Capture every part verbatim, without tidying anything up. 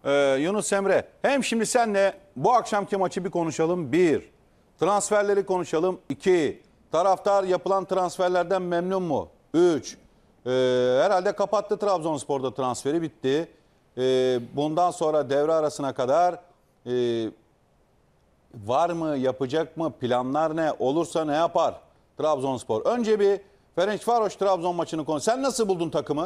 Ee, Yunus Emre, hem şimdi senle bu akşamki maçı bir konuşalım. Bir, transferleri konuşalım. İki, taraftar yapılan transferlerden memnun mu? Üç, e, herhalde kapattı Trabzonspor'da, transferi bitti. E, bundan sonra devre arasına kadar e, var mı, yapacak mı, planlar ne, olursa ne yapar Trabzonspor? Önce bir Ferencvaroş Trabzon maçını konu. Sen nasıl buldun takımı?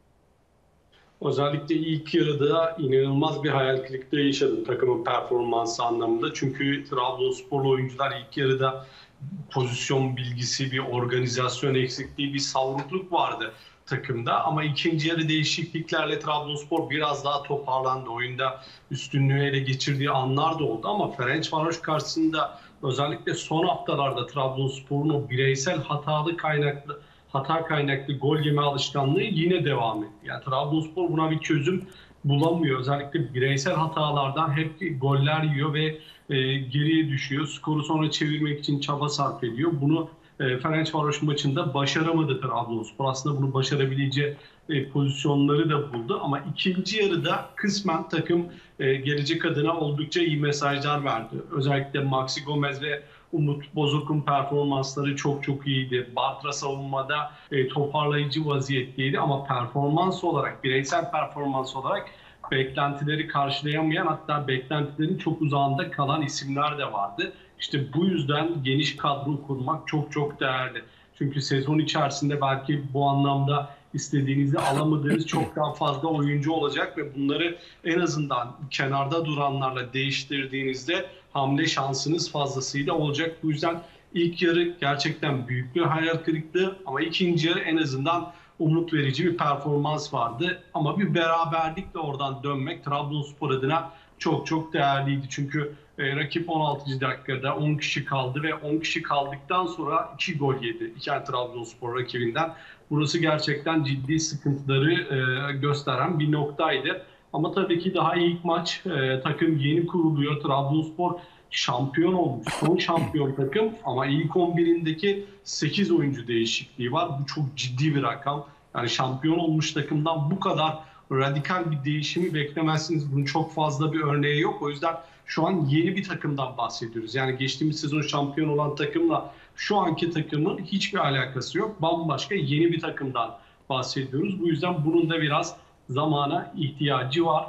Özellikle ilk yarıda inanılmaz bir hayal kırıklığı yaşadım takımın performansı anlamında. Çünkü Trabzonsporlu oyuncular ilk yarıda pozisyon bilgisi, bir organizasyon eksikliği, bir savrukluk vardı takımda. Ama ikinci yarı değişikliklerle Trabzonspor biraz daha toparlandı. Oyunda üstünlüğü ele geçirdiği anlar da oldu. Ama Ferencvaroş karşısında özellikle son haftalarda Trabzonspor'un o bireysel hatalı kaynaklı hata kaynaklı gol yeme alışkanlığı yine devam etti. Yani Trabzonspor buna bir çözüm bulamıyor. Özellikle bireysel hatalardan hep goller yiyor ve e, geriye düşüyor. Skoru sonra çevirmek için çaba sarf ediyor. Bunu e, Ferencvaroş maçında başaramadı Trabzonspor. Aslında bunu başarabileceği e, pozisyonları da buldu. Ama ikinci yarıda kısmen takım e, gelecek adına oldukça iyi mesajlar verdi. Özellikle Maxi Gomez ve Umut Bozok'un performansları çok çok iyiydi. Bartra savunmada e, toparlayıcı vaziyetteydi ama performans olarak, bireysel performans olarak beklentileri karşılayamayan, hatta beklentilerin çok uzağında kalan isimler de vardı. İşte bu yüzden geniş kadro kurmak çok çok değerli. Çünkü sezon içerisinde belki bu anlamda istediğinizi alamadığınız çok daha fazla oyuncu olacak ve bunları en azından kenarda duranlarla değiştirdiğinizde hamle şansınız fazlasıyla olacak. Bu yüzden ilk yarı gerçekten büyük bir hayal kırıklığı ama ikinci yarı en azından umut verici bir performans vardı. Ama bir beraberlikle oradan dönmek Trabzonspor adına çok çok değerliydi. Çünkü e, rakip on altıncı dakikada on kişi kaldı ve on kişi kaldıktan sonra iki gol yedi. İki Trabzonspor rakibinden. Burası gerçekten ciddi sıkıntıları e, gösteren bir noktaydı. Ama tabii ki daha ilk maç, e, takım yeni kuruluyor. Trabzonspor şampiyon olmuş, son şampiyon takım ama ilk on birindeki sekiz oyuncu değişikliği var. Bu çok ciddi bir rakam. Yani şampiyon olmuş takımdan bu kadar radikal bir değişimi beklemezsiniz. Bunun çok fazla bir örneği yok. O yüzden şu an yeni bir takımdan bahsediyoruz. Yani geçtiğimiz sezon şampiyon olan takımla şu anki takımın hiçbir alakası yok. Bambaşka yeni bir takımdan bahsediyoruz. Bu yüzden bunun da biraz zamana ihtiyacı var.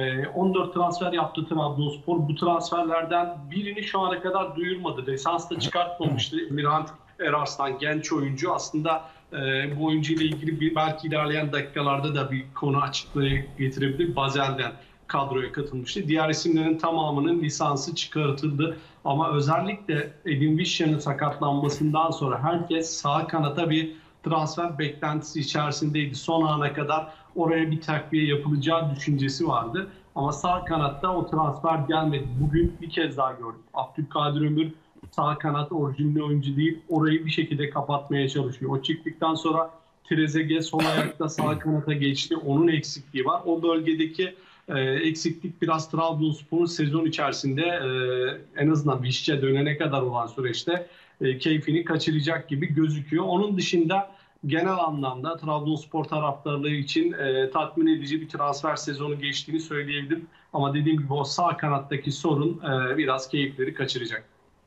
on dört transfer yaptı Trabzonspor. Bu transferlerden birini şu ana kadar duyurmadı. Desans'ta çıkartmamıştı. Emirhan Erarslan, genç oyuncu. Aslında e, bu oyuncu ile ilgili bir, belki ilerleyen dakikalarda da bir konu açıklığı getirebilir. Bazel'den kadroya katılmıştı. Diğer isimlerin tamamının lisansı çıkartıldı. Ama özellikle Edin Visca'nın sakatlanmasından sonra herkes sağ kanata bir transfer beklentisi içerisindeydi. Son ana kadar oraya bir takviye yapılacağı düşüncesi vardı. Ama sağ kanatta o transfer gelmedi. Bugün bir kez daha gördük. Abdülkadir Ömür sağ kanat orijinli oyuncu değil. Orayı bir şekilde kapatmaya çalışıyor. O çıktıktan sonra Trezeguet sol ayakta sağ kanata geçti. Onun eksikliği var. O bölgedeki e, eksiklik biraz Trabzonspor'un sezon içerisinde e, en azından Visca dönene kadar olan süreçte e, keyfini kaçıracak gibi gözüküyor. Onun dışında genel anlamda Trabzonspor taraftarları için e, tatmin edici bir transfer sezonu geçtiğini söyleyebilirim. Ama dediğim gibi o sağ kanattaki sorun e, biraz keyifleri kaçıracak.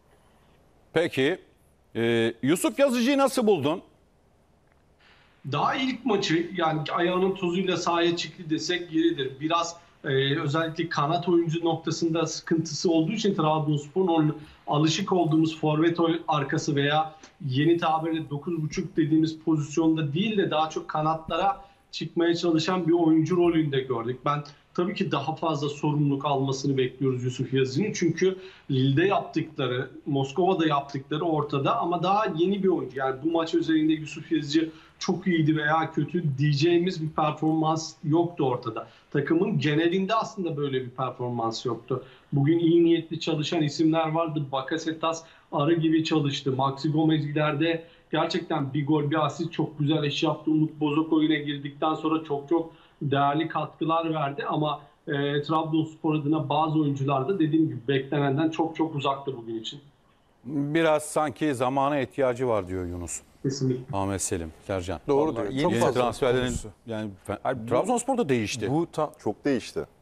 Peki, e, Yusuf Yazıcı'yı nasıl buldun? Daha ilk maçı, yani ayağının tozuyla sahaya çıktı desek yeridir. Biraz e, özellikle kanat oyuncu noktasında sıkıntısı olduğu için Trabzonspor'un onun alışık olduğumuz forvet arkası veya yeni tabirle dokuz buçuk dediğimiz pozisyonda değil de daha çok kanatlara çıkmaya çalışan bir oyuncu rolünde gördük. Ben tabii ki daha fazla sorumluluk almasını bekliyoruz Yusuf Yazıcı'nın. Çünkü Lille'de yaptıkları, Moskova'da yaptıkları ortada ama daha yeni bir oyuncu. Yani bu maç özelinde Yusuf Yazıcı çok iyiydi veya kötü diyeceğimiz bir performans yoktu ortada. Takımın genelinde aslında böyle bir performans yoktu. Bugün iyi niyetli çalışan isimler vardı. Bakasetas arı gibi çalıştı. Maxi Gomez ileride gerçekten bir gol bir asist çok güzel iş yaptı. Umut Bozok oyuna girdikten sonra çok çok değerli katkılar verdi ama e, Trabzonspor adına bazı oyuncular da dediğim gibi beklenenden çok çok uzaktı bugün için. Biraz sanki zamana ihtiyacı var diyor Yunus. Kesinlikle. Ahmet Selim, Sercan. Doğru diyor. Yeni transferlerin yani Trabzonspor da değişti. Bu ta, çok değişti.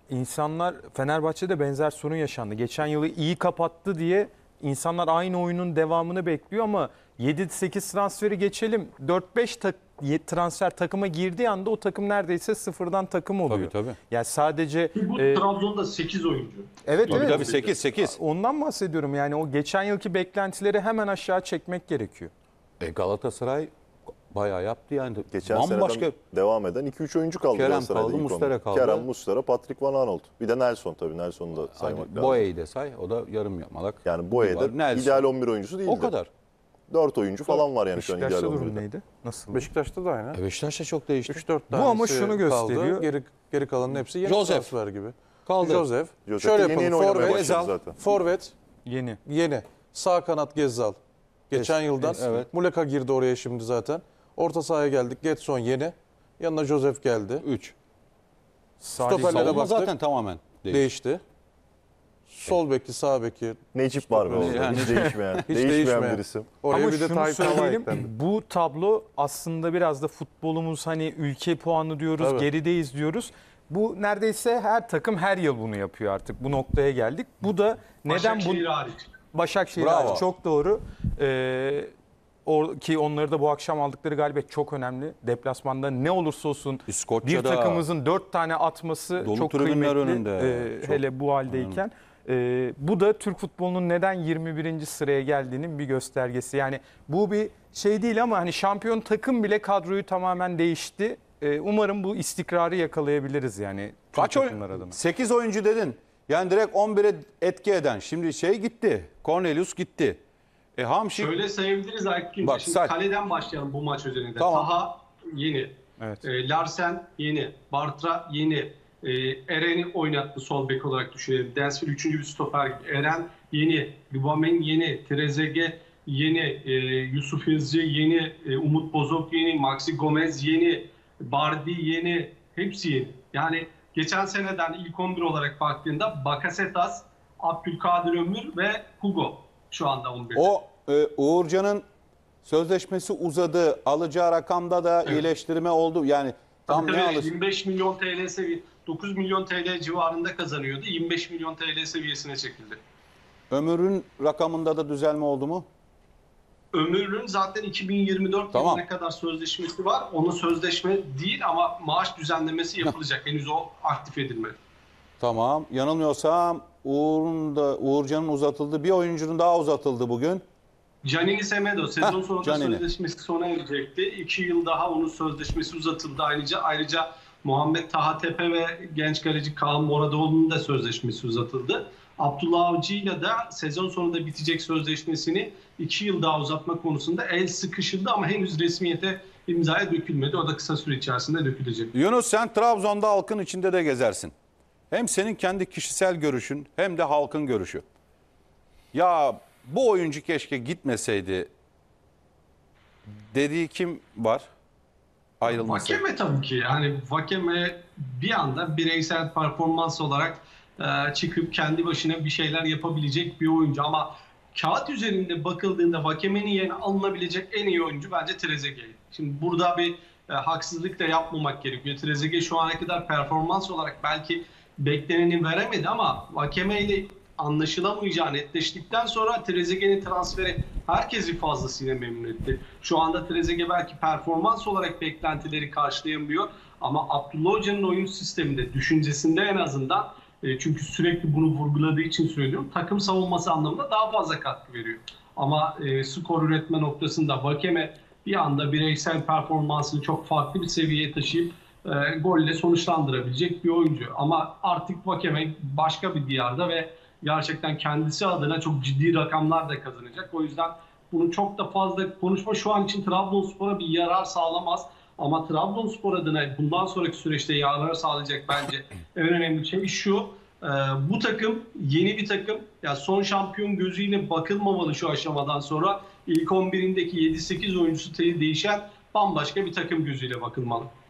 insanlar Fenerbahçe'de benzer sorun yaşandı. Geçen yılı iyi kapattı diye insanlar aynı oyunun devamını bekliyor ama yedi sekiz transferi geçelim. dört beş tak, transfer takıma girdiği anda o takım neredeyse sıfırdan takım oluyor. Tabii tabii. Yani sadece Bu e, Trabzon'da sekiz oyuncu. evet Tabii evet. tabii sekiz sekiz. Ondan bahsediyorum. Yani o geçen yılki beklentileri hemen aşağı çekmek gerekiyor. E Galatasaray bayağı yaptı yani. Geçen Bambaşka. seneden devam eden iki üç oyuncu kaldı. Kerem Galatasaray'da kaldı, ilk Muslera onda. kaldı. Kerem, Muslera, Patrick Van Aanholt. Bir de Nelson tabii. Nelson'u da saymak lazım. Boye'yi de say. O da yarım yamalak. Yani Boye Var, de Nelson. ideal on bir oyuncusu değildi. O kadar. dört oyuncu falan var yani şu an ideal Beşiktaş'ta on durum birde. neydi? Nasıl? Beşiktaş'ta da aynı. E Beşiktaş da çok değişti. üç dört Bu tanesi ama şunu gösteriyor. Kaldı. Geri, geri kalanın hepsi yeni Joseph. transfer gibi. Kaldı. Joseph. Joseph Şöyle de yeni yapalım. yeni oynamaya Forvet, başladı Gezal. zaten. Forvet Yeni. yeni. Sağ kanat Gezzal. Geçen Eski, yıldan. eski. Evet. Muleka girdi oraya şimdi zaten. Orta sahaya geldik. Getson yeni. Yanına Joseph geldi. üç. Sadece Stoperlere Savunma baktık. zaten tamamen değişti. Değişti. Sol beki, sağ beki. Necip var mesela. Yani. Hiç değişmeyen. Hiç değişmeyen, değişmeyen. bir isim. Oraya Ama bir de şunu Tayyip Talha söyleyelim, eklendi. bu tablo aslında biraz da futbolumuz hani ülke puanı diyoruz, Tabii. gerideyiz diyoruz. Bu neredeyse her takım her yıl bunu yapıyor artık. Bu noktaya geldik. Bu da neden bu Başakşehir hariç. Başakşehir Bravo. hariç çok doğru. Ee, o, ki onları da bu akşam aldıkları galibiyet çok önemli. Deplasmanda ne olursa olsun bir İskoçya'da takımımızın dört tane atması dolu çok tribünler kıymetli. önünde. Ee, Çok hele bu haldeyken. Ee, bu da Türk futbolunun neden yirmi birinci sıraya geldiğinin bir göstergesi. Yani bu bir şey değil ama hani şampiyon takım bile kadroyu tamamen değişti. Ee, umarım bu istikrarı yakalayabiliriz yani. tüm Kaç oyun? takımlar adına. sekiz oyuncu dedin. Yani direkt on bire etki eden. Şimdi şey gitti. Cornelius gitti. E Hamşik Şöyle sayabiliriz Aykın. Bak, Şimdi say. kaleden başlayalım bu maç özelinde. Tamam. Taha yeni. Evet. E, Larsen yeni. Bartra yeni. E, Eren'i oynattı sol bek olarak düşünelim. Densville üçüncü bir stoper gibi. Eren yeni. Lubameng yeni. Trezeguet yeni. E, Yusuf Yazıcı yeni. E, Umut Bozok yeni. Maxi Gomez yeni. Bardi yeni. Hepsi yeni. Yani geçen seneden ilk on bir olarak baktığında Bakasetas, Abdülkadir Ömür ve Hugo şu anda on birde. o e, Uğurcan'ın sözleşmesi uzadı. Alacağı rakamda da Evet. iyileştirme oldu. Yani tam Tabii ne tabii, alır? yirmi beş milyon T L seviye, dokuz milyon T L civarında kazanıyordu. yirmi beş milyon T L seviyesine çekildi. Ömür'ün rakamında da düzelme oldu mu? Ömür'ün zaten iki bin yirmi dört Tamam. yılına kadar sözleşmesi var. Onun sözleşme değil ama maaş düzenlemesi yapılacak. Henüz o aktif edilmedi. Tamam. Yanılmıyorsam Uğur'un da Uğurcan'ın uzatıldı. Bir oyuncunun daha uzatıldı bugün. Gianni Semedo sezon Heh, sonunda Giannini. sözleşmesi sona erecekti. İki yıl daha onun sözleşmesi uzatıldı. Ayrıca ayrıca Muhammed Taha Tepe ve genç kaleci Kaan Moradoğlu'nun da sözleşmesi uzatıldı. Abdullah Avcı'yla da sezon sonunda bitecek sözleşmesini iki yıl daha uzatma konusunda el sıkışıldı ama henüz resmiyete imzaya dökülmedi. O da kısa süre içerisinde dökülecek. Yunus, sen Trabzon'da halkın içinde de gezersin. Hem senin kendi kişisel görüşün hem de halkın görüşü. Ya bu oyuncu keşke gitmeseydi dediği kim var? Ayrılması. Vakeme tabii ki. Yani Vakeme bir anda bireysel performans olarak e, çıkıp kendi başına bir şeyler yapabilecek bir oyuncu. Ama kağıt üzerinde bakıldığında Vakeme'nin yerine alınabilecek en iyi oyuncu bence Trezeguet. Şimdi burada bir e, haksızlık da yapmamak gerekiyor. Trezeguet şu ana kadar performans olarak belki bekleneni veremedi ama Vakeme ile anlaşılamayacağı netleştikten sonra Trezeguet'in transferi herkesi fazlasıyla memnun etti. Şu anda Trezeguet belki performans olarak beklentileri karşılayamıyor ama Abdullah Hoca'nın oyun sisteminde, düşüncesinde en azından e, çünkü sürekli bunu vurguladığı için söylüyorum, takım savunması anlamında daha fazla katkı veriyor. Ama e, skor üretme noktasında Vakeme bir anda bireysel performansını çok farklı bir seviyeye taşıyıp e, golle sonuçlandırabilecek bir oyuncu. Ama artık Vakeme başka bir diyarda ve gerçekten kendisi adına çok ciddi rakamlar da kazanacak. O yüzden bunu çok da fazla konuşma şu an için Trabzonspor'a bir yarar sağlamaz. Ama Trabzonspor adına bundan sonraki süreçte yarar sağlayacak bence en önemli şey şu. E, bu takım yeni bir takım. Yani son şampiyon gözüyle bakılmamalı şu aşamadan sonra. İlk on birindeki yedi sekiz oyuncusu değişen bambaşka bir takım gözüyle bakılmalı.